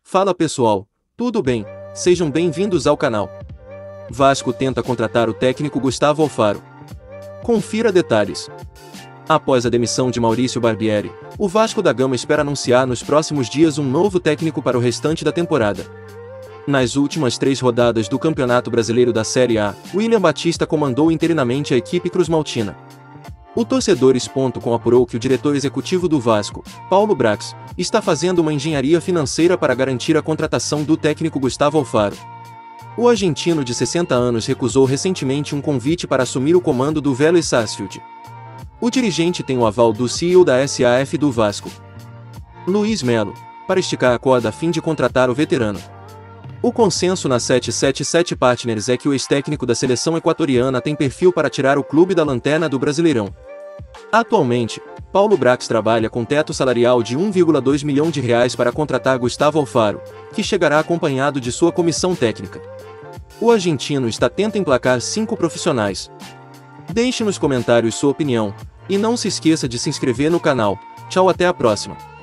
Fala pessoal, tudo bem? Sejam bem-vindos ao canal. Vasco tenta contratar o técnico Gustavo Alfaro. Confira detalhes. Após a demissão de Maurício Barbieri, o Vasco da Gama espera anunciar nos próximos dias um novo técnico para o restante da temporada. Nas últimas 3 rodadas do Campeonato Brasileiro da Série A, William Batista comandou interinamente a equipe cruzmaltina. O Torcedores.com apurou que o diretor executivo do Vasco, Paulo Brax, está fazendo uma engenharia financeira para garantir a contratação do técnico Gustavo Alfaro. O argentino de 60 anos recusou recentemente um convite para assumir o comando do Vélez Sarsfield. O dirigente tem o aval do CEO da SAF do Vasco, Luiz Melo, para esticar a corda a fim de contratar o veterano. O consenso na 777 Partners é que o ex-técnico da seleção equatoriana tem perfil para tirar o clube da lanterna do Brasileirão. Atualmente, Paulo Brax trabalha com teto salarial de R$1,2 milhão para contratar Gustavo Alfaro, que chegará acompanhado de sua comissão técnica. O argentino está tentando emplacar 5 profissionais. Deixe nos comentários sua opinião, e não se esqueça de se inscrever no canal. Tchau, até a próxima.